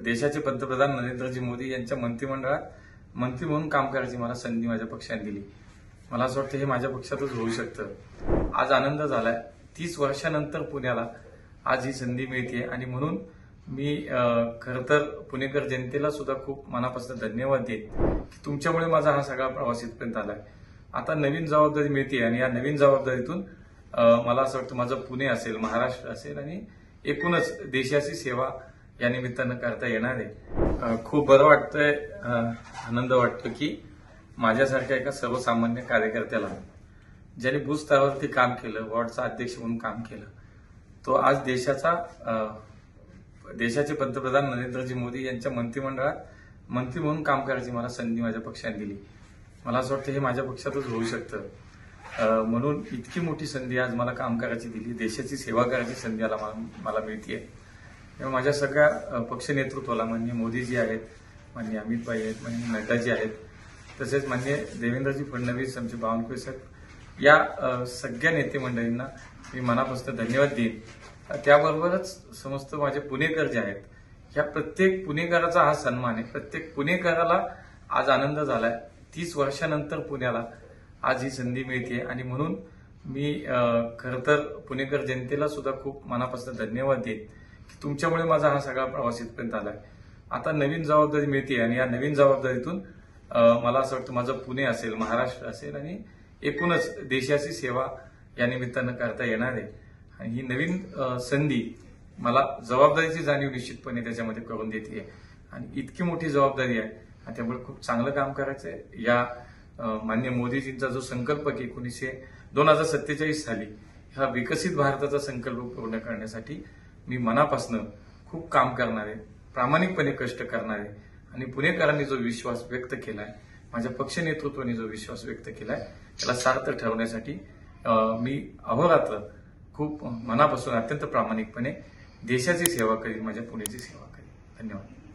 देशाचे पंतप्रधान नरेंद्रजी मोदी यांच्या मंत्रिमंडळात मंत्री म्हणून काम करायची मला संधी माझ्या पक्षाने दिली। मला असं वाटतं हे माझ्या पक्षातच होऊ शकतं। आज आनंद झालाय। 30 वर्षानंतर पुण्याला आज ही संधी मिळते आणि म्हणून मी खरं तर पुणेकर जनतेला सुद्धा खूप मनापासून धन्यवाद देईन की तुमच्यामुळे माझा हा सगळा प्रवास इथपर्यंत आलाय। आता नवीन जबाबदारी मिळते आणि या नवीन जबाबदारीतून मला असं वाटतं माझं पुणे असेल, महाराष्ट्र असेल आणि एकूणच देशाची सेवा या निमित्तानं करता येणार आहे। खूप बरं वाटतंय, आनंद वाटतो की माझ्यासारख्या एका सर्वसामान्य कार्यकर्त्याला ज्याने बूथ स्तरावरती काम केलं, वॉर्डचा अध्यक्ष म्हणून काम केलं, तो आज देशाचे पंतप्रधान नरेंद्रजी मोदी यांच्या मंत्रिमंडळात मंत्री म्हणून काम करायची मला संधी माझ्या पक्षाने दिली। मला असं वाटतं हे माझ्या पक्षातच होऊ शकतं। म्हणून इतकी मोठी संधी आज मला काम करायची दिली, देशाची सेवा करायची संधी मला मिळतेय। माझ्या सगळ्या पक्ष नेतृत्वाला माननीय मोदीजी आहेत, माननीय अमित भाई आहेत, माननीय नड्डाजी आहेत, तसेच माननीय देवेंद्रजी फडणवीस, आमचे बावनकुळे साहेब, या सगळ्या नेते मंडळींना मी मनापासून धन्यवाद देईन। त्याबरोबरच समस्त माझे पुणेकर जे आहेत, ह्या प्रत्येक पुणेकराचा हा सन्मान आहे। प्रत्येक पुणेकराला आज आनंद झालाय। 30 वर्षानंतर पुण्याला आज ही संधी मिळते आणि म्हणून मी खरं तर पुणेकर जनतेला सुद्धा खूप मनापासून धन्यवाद देईन की तुमच्यामुळे माझा हा सगळा प्रवास इथपर्यंत आलाय। आता नवीन जबाबदारी मिळते आणि या नवीन जबाबदारीतून मला असं वाटतं माझं पुणे असेल, महाराष्ट्र असेल आणि एकूणच देशाची सेवा या निमित्तानं करता येणार आहे। आणि ही नवीन संधी मला जबाबदारीची जाणीव निश्चितपणे त्याच्यामध्ये करून देते आणि इतकी मोठी जबाबदारी आहे आणि त्यामुळे खूप चांगलं काम करायचंय। या माननीय मोदीजींचा जो संकल्प की 2047 साली हा विकसित भारताचा संकल्प पूर्ण करण्यासाठी मी मनापासून खूप काम करणार आहे, प्रामाणिकपणे कष्ट करणार आहे आणि पुणेकरांनी जो विश्वास व्यक्त केलाय, माझ्या पक्ष नेतृत्वाने जो विश्वास व्यक्त केलाय, त्याला सार्थ ठरवण्यासाठी मी अहोरात्र खूप मनापासून अत्यंत प्रामाणिकपणे देशाची सेवा करीन, माझ्या पुण्याची सेवा करीन। धन्यवाद।